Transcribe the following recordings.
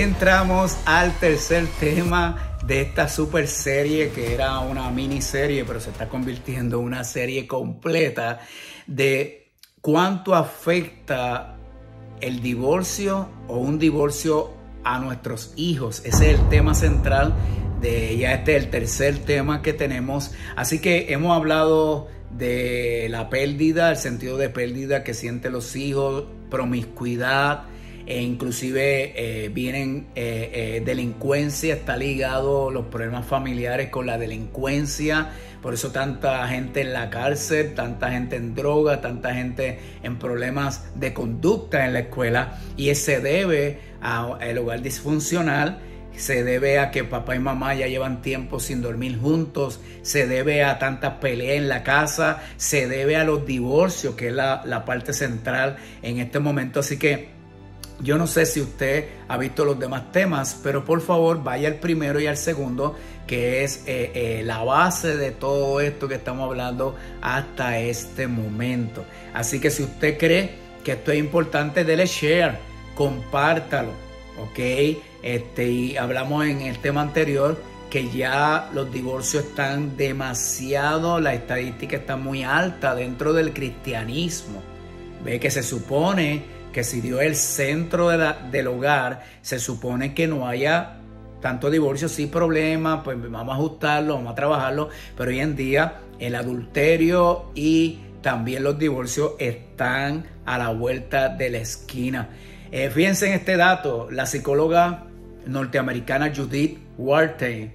entramos al tercer tema de esta super serie que era una miniserie, pero se está convirtiendo en una serie completa de cuánto afecta el divorcio o un divorcio a nuestros hijos. Ese es el tema central de ya este es el tercer tema que tenemos. Así que hemos hablado de la pérdida, el sentido de pérdida que sienten los hijos, promiscuidad, e inclusive vienen delincuencia, está ligado los problemas familiares con la delincuencia, por eso tanta gente en la cárcel, tanta gente en droga, tanta gente en problemas de conducta en la escuela, y se debe al hogar disfuncional, se debe a que papá y mamá ya llevan tiempo sin dormir juntos, se debe a tantas peleas en la casa, se debe a los divorcios, que es la parte central en este momento. Así que yo no sé si usted ha visto los demás temas, pero por favor vaya al primero y al segundo, que es la base de todo esto que estamos hablando hasta este momento. Así que si usted cree que esto es importante, dele share, compártalo, ¿ok? Y hablamos en el tema anterior que ya los divorcios están demasiado, la estadística está muy alta dentro del cristianismo. Ve que se supone que si Dios es el centro del hogar, se supone que no haya tanto divorcio, sí problemas, pues vamos a ajustarlo, vamos a trabajarlo, pero hoy en día el adulterio y también los divorcios están a la vuelta de la esquina. Fíjense en este dato, la psicóloga norteamericana Judith Warstein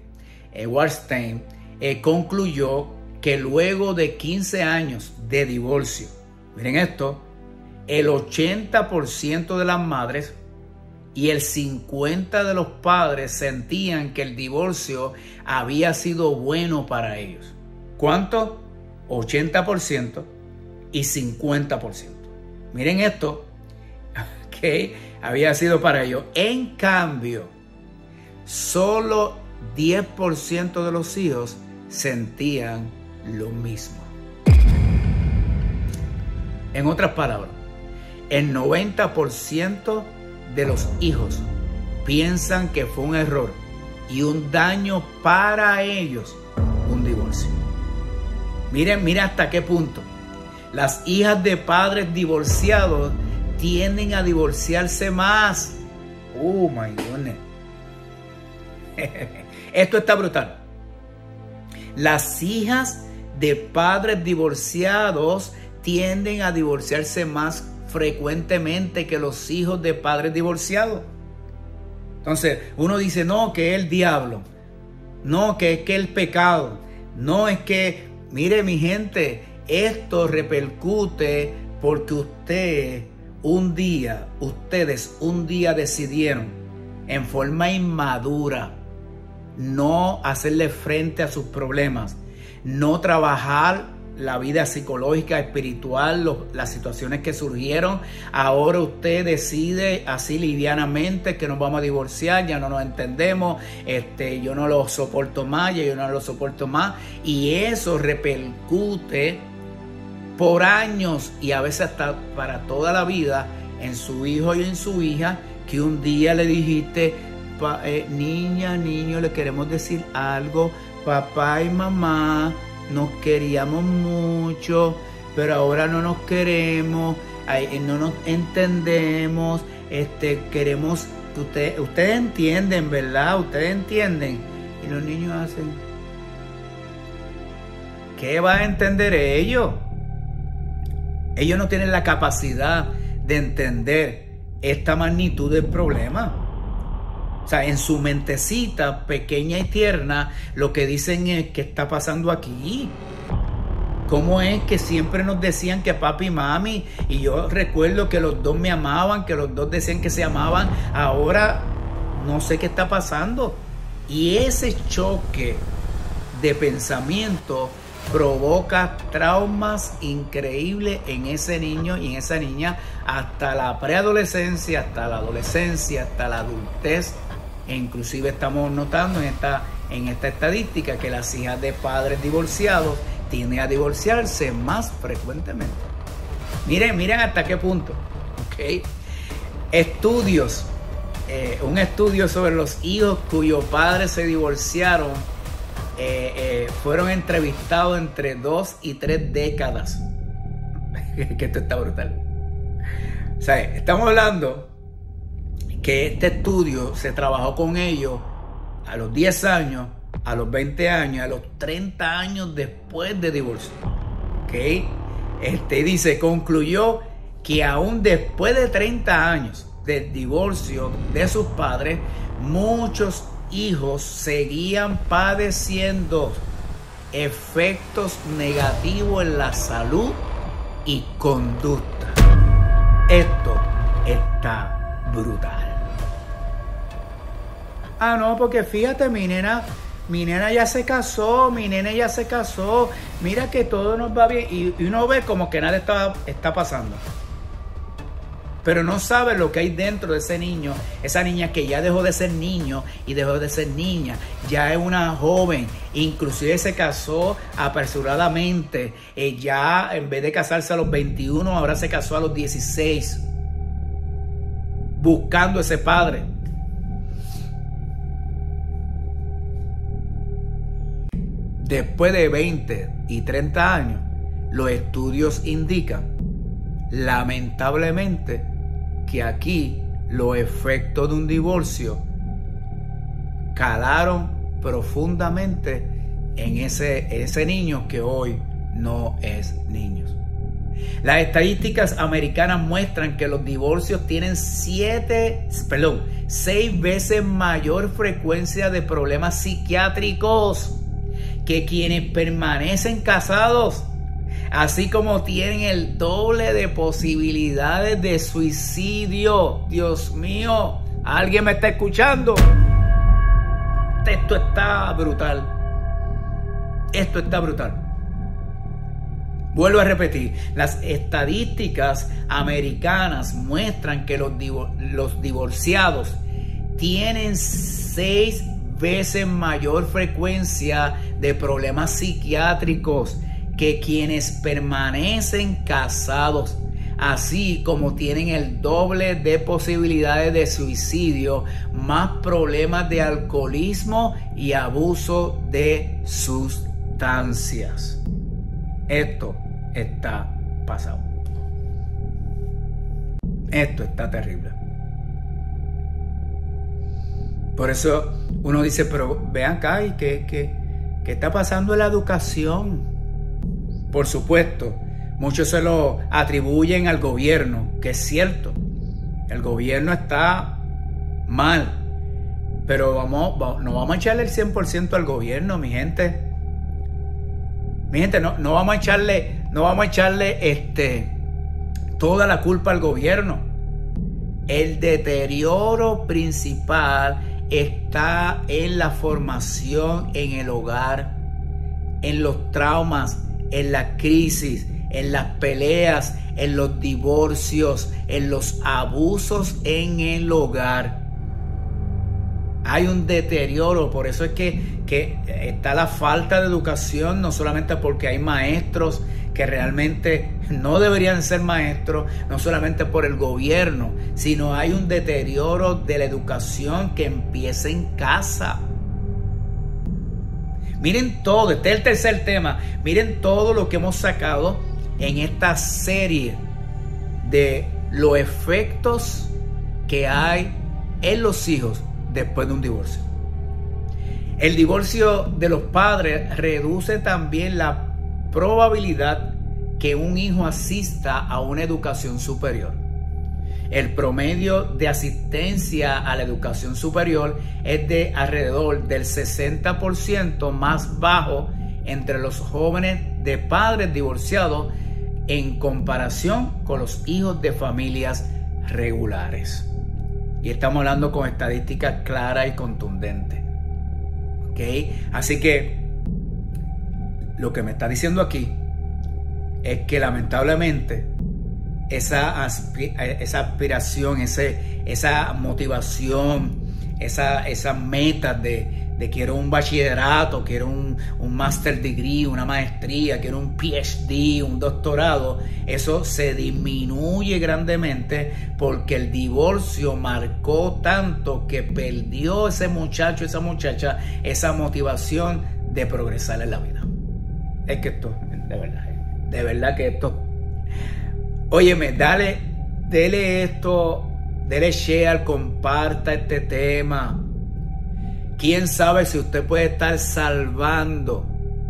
concluyó que luego de 15 años de divorcio, miren esto, el 80% de las madres y el 50% de los padres sentían que el divorcio había sido bueno para ellos. ¿Cuánto? 80% y 50%. Miren esto, que había sido para ellos. En cambio, solo 10% de los hijos sentían lo mismo. En otras palabras, el 90% de los hijos piensan que fue un error y un daño para ellos un divorcio. Miren hasta qué punto. Las hijas de padres divorciados tienden a divorciarse más. Oh my goodness. Esto está brutal. Las hijas de padres divorciados tienden a divorciarse más frecuentemente que los hijos de padres divorciados. Entonces uno dice no, que es el diablo, no, que es el pecado, no, es que mire mi gente, esto repercute porque ustedes un día decidieron en forma inmadura no hacerle frente a sus problemas, no trabajar la vida psicológica, espiritual, las situaciones que surgieron. Ahora usted decide así livianamente que nos vamos a divorciar, ya no nos entendemos, yo no lo soporto más, yo no lo soporto más, y eso repercute por años y a veces hasta para toda la vida en su hijo y en su hija, que un día le dijiste, niña, niño, le queremos decir algo, papá y mamá nos queríamos mucho, pero ahora no nos queremos, no nos entendemos, queremos que ustedes entienden, ¿verdad? Ustedes entienden. Y los niños hacen, ¿qué va a entender ellos? Ellos no tienen la capacidad de entender esta magnitud del problema. O sea, en su mentecita pequeña y tierna, lo que dicen es, ¿qué está pasando aquí? ¿Cómo es que siempre nos decían que papi y mami? Y yo recuerdo que los dos me amaban, que los dos decían que se amaban. Ahora no sé qué está pasando. Y ese choque de pensamiento provoca traumas increíbles en ese niño y en esa niña hasta la preadolescencia, hasta la adolescencia, hasta la adultez. E inclusive estamos notando en esta estadística que las hijas de padres divorciados tienden a divorciarse más frecuentemente. Miren hasta qué punto. ¿Okay? Estudios un estudio sobre los hijos cuyos padres se divorciaron fueron entrevistados entre 2 y 3 décadas. Que esto está brutal. O sea, estamos hablando que este estudio se trabajó con ellos a los 10 años, a los 20 años, a los 30 años después de divorcio. ¿Ok? Dice, concluyó que aún después de 30 años del divorcio de sus padres, muchos hijos seguían padeciendo efectos negativos en la salud y conducta. Esto está brutal. Ah, no, porque fíjate, mi nena ya se casó, mi nene ya se casó, mira que todo nos va bien, y uno ve como que nada está pasando. Pero no sabe lo que hay dentro de ese niño, esa niña que ya dejó de ser niño y dejó de ser niña, ya es una joven, inclusive se casó apresuradamente, ya en vez de casarse a los 21, ahora se casó a los 16, buscando ese padre. Después de 20 y 30 años, los estudios indican, lamentablemente, que aquí los efectos de un divorcio calaron profundamente en ese niño que hoy no es niño. Las estadísticas americanas muestran que los divorcios tienen 6 veces mayor frecuencia de problemas psiquiátricos que quienes permanecen casados, así como tienen el doble de posibilidades de suicidio. Dios mío, ¿alguien me está escuchando? Esto está brutal. Esto está brutal. Vuelvo a repetir, las estadísticas americanas muestran que los divorciados tienen 6 veces mayor frecuencia de problemas psiquiátricos que quienes permanecen casados, así como tienen el doble de posibilidades de suicidio, más problemas de alcoholismo y abuso de sustancias. Esto está pasado. Esto está terrible. Por eso uno dice, pero vean acá, ¿y qué está pasando en la educación? Por supuesto, muchos se lo atribuyen al gobierno, que es cierto. El gobierno está mal, pero no vamos a echarle el 100% al gobierno, mi gente. Mi gente, no vamos a echarle toda la culpa al gobierno. El deterioro principal está en la formación en el hogar, en los traumas, en la crisis, en las peleas, en los divorcios, en los abusos en el hogar. Hay un deterioro, por eso es que está la falta de educación, no solamente porque hay maestros que realmente no deberían ser maestros, no solamente por el gobierno, sino hay un deterioro de la educación que empieza en casa. Miren todo, este es el tercer tema, miren todo lo que hemos sacado en esta serie de los efectos que hay en los hijos después de un divorcio. El divorcio de los padres reduce también la probabilidad que un hijo asista a una educación superior. El promedio de asistencia a la educación superior es de alrededor del 60%, más bajo entre los jóvenes de padres divorciados en comparación con los hijos de familias regulares. Y estamos hablando con estadísticas claras y contundentes. ¿Ok? Así que lo que me está diciendo aquí es que lamentablemente esa aspiración, esa motivación, esas metas de quiero un bachillerato, quiero un master degree, una maestría, quiero un PhD, un doctorado, eso se disminuye grandemente porque el divorcio marcó tanto que perdió ese muchacho, esa muchacha, esa motivación de progresar en la vida. Es que esto, de verdad que esto, óyeme, dele esto, dele share, comparta este tema. ¿Quién sabe si usted puede estar salvando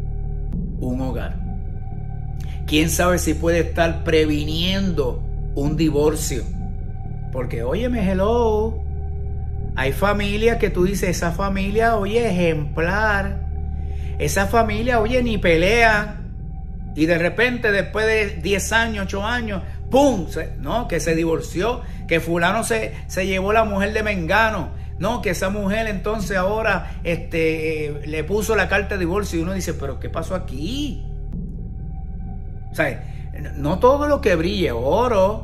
un hogar? ¿Quién sabe si puede estar previniendo un divorcio? Porque, óyeme, hello, hay familias que tú dices, esa familia, oye, ejemplar. Esa familia, oye, ni pelean. Y de repente, después de 10 años, 8 años, ¡pum! No, que se divorció, que fulano se llevó la mujer de Mengano. No, que esa mujer entonces ahora le puso la carta de divorcio y uno dice, pero ¿qué pasó aquí? O sea, no todo lo que brille es oro.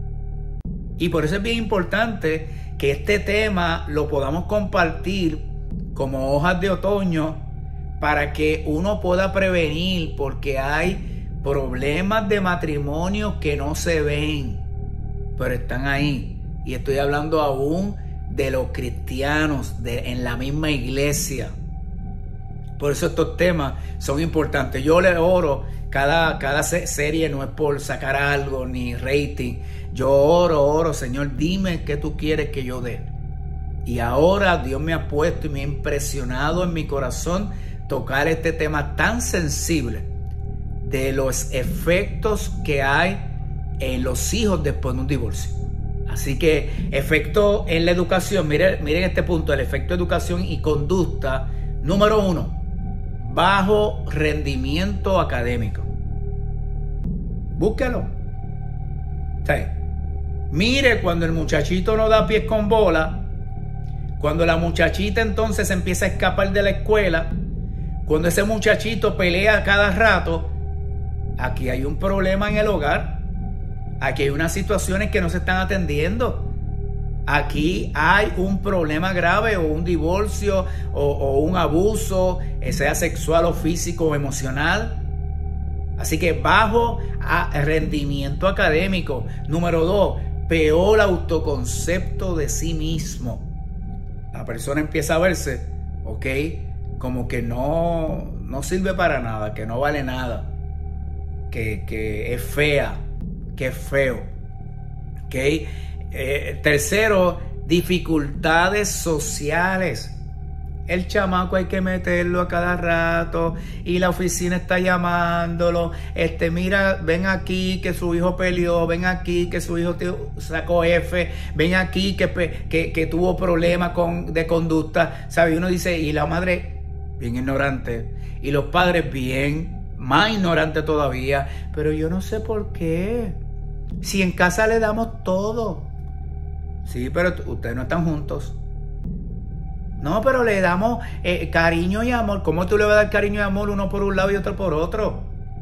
Y por eso es bien importante que este tema lo podamos compartir como hojas de otoño para que uno pueda prevenir, porque hay problemas de matrimonio que no se ven, pero están ahí. Y estoy hablando aún de los cristianos en la misma iglesia. Por eso estos temas son importantes. Yo le oro, cada serie no es por sacar algo ni rating. Yo oro, Señor, dime qué tú quieres que yo dé. Y ahora Dios me ha puesto y me ha impresionado en mi corazón tocar este tema tan sensible de los efectos que hay en los hijos después de un divorcio. Así que efecto en la educación, miren este punto, el efecto de educación y conducta. Número 1, bajo rendimiento académico. Búsquelo. O sea, mire cuando el muchachito no da pies con bola, cuando la muchachita entonces empieza a escapar de la escuela, cuando ese muchachito pelea cada rato, aquí hay un problema en el hogar. Aquí hay unas situaciones que no se están atendiendo. Aquí hay un problema grave, o un divorcio, o un abuso, sea sexual o físico o emocional. Así que bajo rendimiento académico. Número 2, peor autoconcepto de sí mismo. La persona empieza a verse, ok, como que no sirve para nada, que no vale nada, que es fea, que es feo. ¿Okay? Tercero, dificultades sociales. El chamaco hay que meterlo a cada rato y la oficina está llamándolo. Mira, ven aquí que su hijo peleó, ven aquí que su hijo sacó F, ven aquí que tuvo problemas de conducta. ¿Sabe? Uno dice, y la madre bien ignorante, y los padres bien más ignorantes todavía. Pero yo no sé por qué. Si en casa le damos todo. Sí, pero ustedes no están juntos. No, pero le damos cariño y amor. ¿Cómo tú le vas a dar cariño y amor uno por un lado y otro por otro?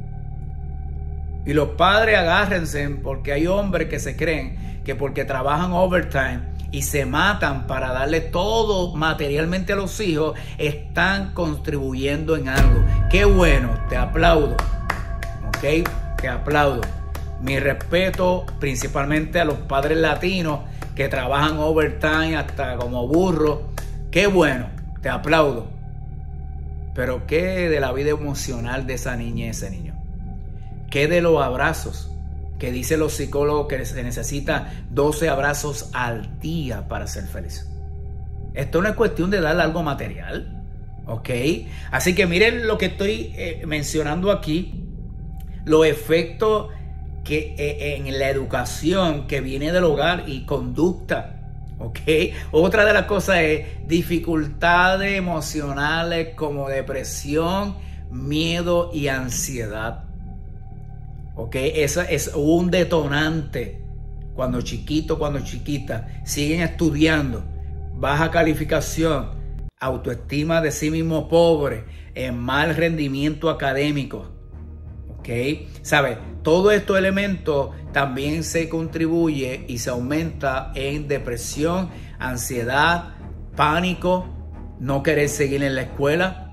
Y los padres agárrense, porque hay hombres que se creen que porque trabajan overtime y se matan para darle todo materialmente a los hijos, están contribuyendo en algo. Qué bueno, te aplaudo. ¿Ok? Te aplaudo. Mi respeto principalmente a los padres latinos que trabajan overtime hasta como burros. Qué bueno, te aplaudo. Pero ¿qué de la vida emocional de esa niña y ese niño? ¿Qué de los abrazos? Que dicen los psicólogos que se necesita 12 abrazos al día para ser feliz. Esto no es cuestión de darle algo material, ¿ok? Así que miren lo que estoy mencionando aquí. Los efectos que en la educación que viene del hogar y conducta. ¿Ok? Otra de las cosas es dificultades emocionales como depresión, miedo y ansiedad. ¿Ok? Eso es un detonante. Cuando chiquito, cuando chiquita, siguen estudiando, baja calificación, autoestima de sí mismo pobre, mal rendimiento académico. ¿Ok? ¿Sabes? Todos estos elementos también se contribuye y se aumenta en depresión, ansiedad, pánico, no querer seguir en la escuela,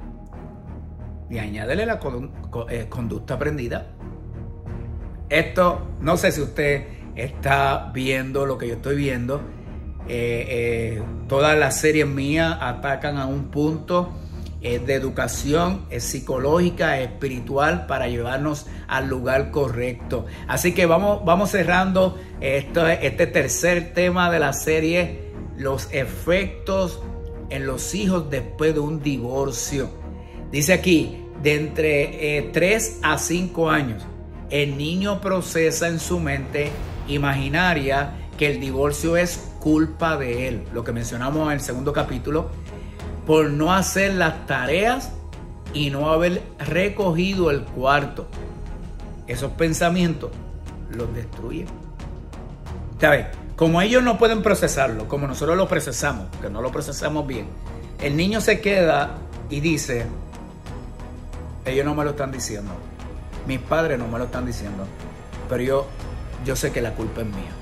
y añádele la conducta aprendida. Esto, no sé si usted está viendo lo que yo estoy viendo. Todas las series mías atacan a un punto de educación, es psicológica, es espiritual, para llevarnos al lugar correcto. Así que vamos cerrando este tercer tema de la serie, los efectos en los hijos después de un divorcio. Dice aquí, de entre 3 a 5 años, el niño procesa en su mente imaginaria que el divorcio es culpa de él, lo que mencionamos en el segundo capítulo, por no hacer las tareas y no haber recogido el cuarto. Esos pensamientos los destruyen. ¿Sabes? Como ellos no pueden procesarlo, como nosotros lo procesamos, que no lo procesamos bien, el niño se queda y dice, ellos no me lo están diciendo, mis padres no me lo están diciendo, pero yo sé que la culpa es mía.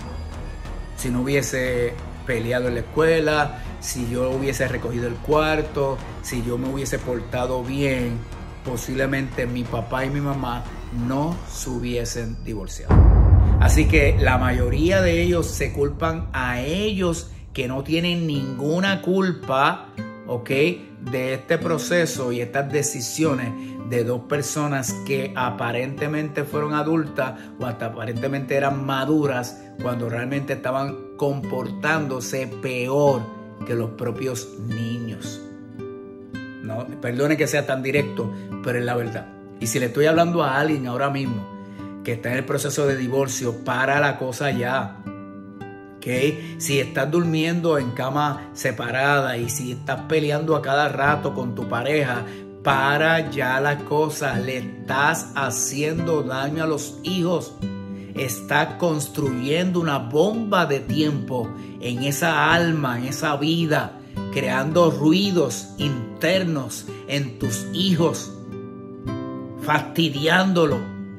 Si no hubiese peleado en la escuela, si yo hubiese recogido el cuarto, si yo me hubiese portado bien, posiblemente mi papá y mi mamá no se hubiesen divorciado. Así que la mayoría de ellos se culpan a ellos, que no tienen ninguna culpa, ¿ok?, de este proceso y estas decisiones de dos personas que aparentemente fueron adultas o hasta aparentemente eran maduras, cuando realmente estaban comportándose peor que los propios niños. No, perdone que sea tan directo, pero es la verdad. Y si le estoy hablando a alguien ahora mismo que está en el proceso de divorcio, para la cosa ya. ¿Okay? Si estás durmiendo en cama separada y si estás peleando a cada rato con tu pareja, para ya la cosa. Le estás haciendo daño a los hijos. Estás construyendo una bomba de tiempo en esa alma, en esa vida, creando ruidos internos en tus hijos, fastidiándolo.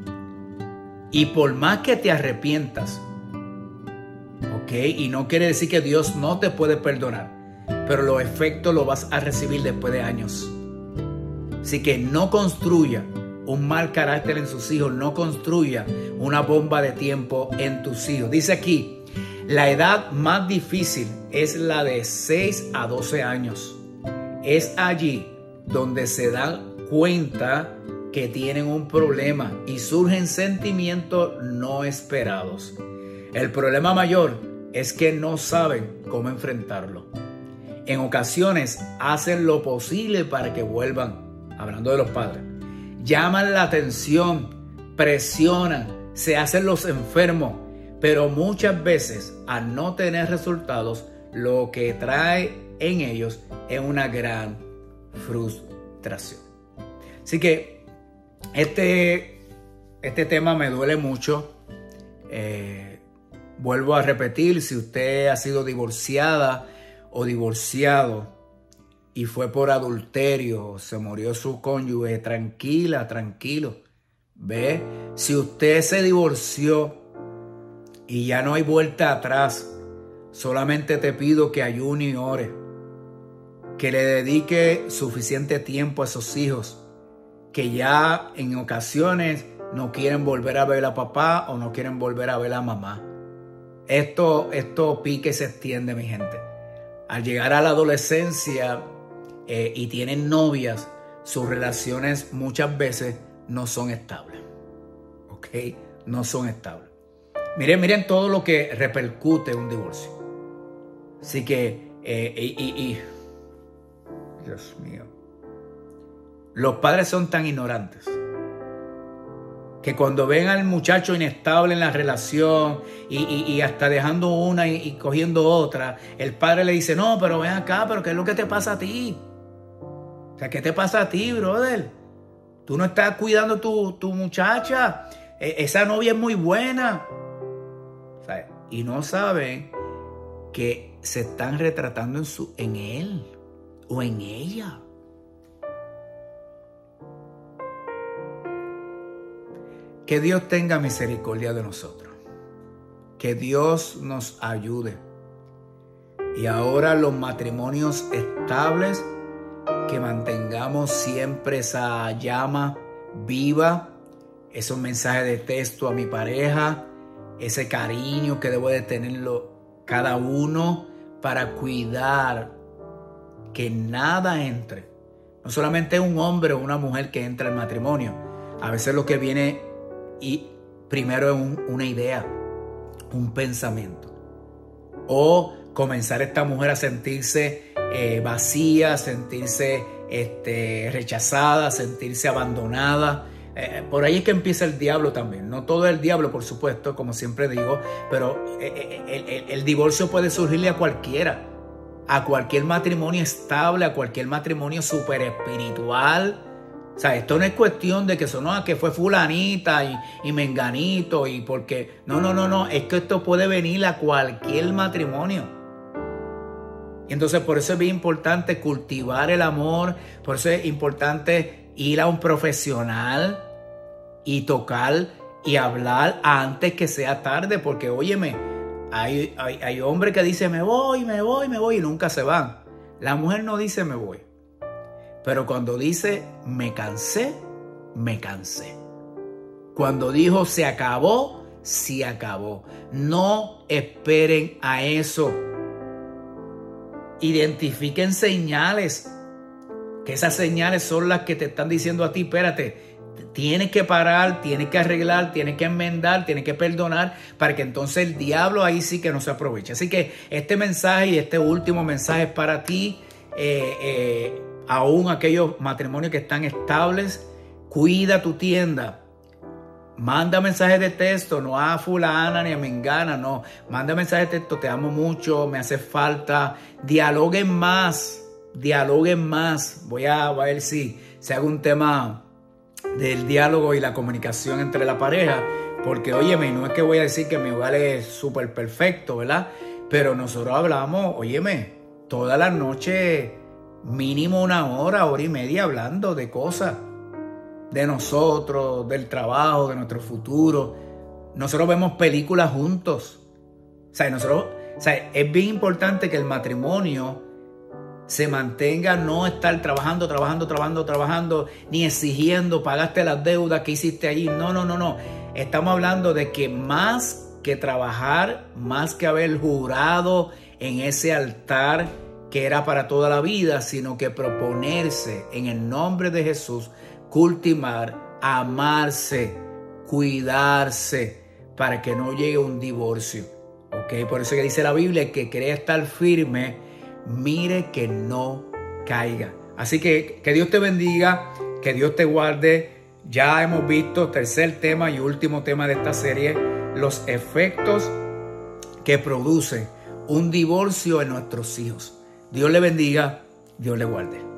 Y por más que te arrepientas, ¿ok? Y no quiere decir que Dios no te puede perdonar, pero los efectos los vas a recibir después de años. Así que no construya un mal carácter en sus hijos, no construya una bomba de tiempo en tus hijos. Dice aquí, la edad más difícil es la de 6 a 12 años. Es allí donde se dan cuenta que tienen un problema y surgen sentimientos no esperados. El problema mayor es que no saben cómo enfrentarlo. En ocasiones hacen lo posible para que vuelvan, hablando de los padres. Llaman la atención, presionan, se hacen los enfermos, pero muchas veces al no tener resultados, lo que trae en ellos es una gran frustración. Así que este tema me duele mucho. Vuelvo a repetir, si usted ha sido divorciada o divorciado y fue por adulterio, se murió su cónyuge, tranquila, tranquilo. ¿Ve? Si usted se divorció y ya no hay vuelta atrás, solamente te pido que ayune y ore, que le dedique suficiente tiempo a esos hijos, que ya en ocasiones no quieren volver a ver a papá o no quieren volver a ver a mamá. Esto pique y se extiende, mi gente. Al llegar a la adolescencia y tienen novias, sus relaciones muchas veces no son estables. ¿Ok? No son estables. Miren todo lo que repercute un divorcio. Así que, Dios mío. Los padres son tan ignorantes que cuando ven al muchacho inestable en la relación y hasta dejando una y cogiendo otra, el padre le dice, no, pero ven acá, pero ¿qué es lo que te pasa a ti? O sea, ¿qué te pasa a ti, brother? Tú no estás cuidando tu muchacha. Esa novia es muy buena. O sea, y no saben que se están retratando en él o en ella. Que Dios tenga misericordia de nosotros. Que Dios nos ayude. Y ahora los matrimonios estables, que mantengamos siempre esa llama viva, esos mensajes de texto a mi pareja, ese cariño que debo de tenerlo cada uno para cuidar que nada entre. No solamente un hombre o una mujer que entra al matrimonio. A veces lo que viene y primero es una idea, un pensamiento. O comenzar esta mujer a sentirse vacía, sentirse rechazada, sentirse abandonada. Por ahí es que empieza el diablo también. No todo es el diablo, por supuesto, como siempre digo, pero el divorcio puede surgirle a cualquiera, a cualquier matrimonio estable, a cualquier matrimonio súper espiritual. O sea, esto no es cuestión de que que fue fulanita y menganito y porque... No, es que esto puede venir a cualquier matrimonio. Y entonces por eso es bien importante cultivar el amor, por eso es importante ir a un profesional y tocar y hablar antes que sea tarde, porque óyeme, hay hombres que dicen me voy y nunca se van. La mujer no dice me voy, pero cuando dice me cansé, me cansé. Cuando dijo se acabó, se acabó. No esperen a eso. Identifiquen señales, que esas señales son las que te están diciendo a ti, espérate, tienes que parar, tienes que arreglar, tienes que enmendar, tienes que perdonar, para que entonces el diablo ahí sí que no se aproveche. Así que este mensaje y este último mensaje es para ti, aún aquellos matrimonios que están estables. Cuida tu tienda. Manda mensajes de texto, no a fulana ni a mengana, no. Manda mensajes de texto, te amo mucho, me hace falta. Dialoguen más. Voy a ver si se haga un tema del diálogo y la comunicación entre la pareja. Porque, óyeme, no es que voy a decir que mi hogar es súper perfecto, ¿verdad? Pero nosotros hablamos, óyeme, todas las noches, mínimo una hora y media hablando de cosas. De nosotros, del trabajo, de nuestro futuro. Nosotros vemos películas juntos. O sea, es bien importante que el matrimonio se mantenga, no estar trabajando, ni exigiendo, pagaste las deudas que hiciste allí. No. Estamos hablando de que más que trabajar, más que haber jurado en ese altar que era para toda la vida, sino que proponerse en el nombre de Jesús, cultivar, amarse, cuidarse, para que no llegue un divorcio. ¿Ok? Por eso que dice la Biblia, el que cree estar firme, mire que no caiga. Así que Dios te bendiga, que Dios te guarde. Ya hemos visto tercer tema y último tema de esta serie, los efectos que produce un divorcio en nuestros hijos. Dios le bendiga, Dios le guarde.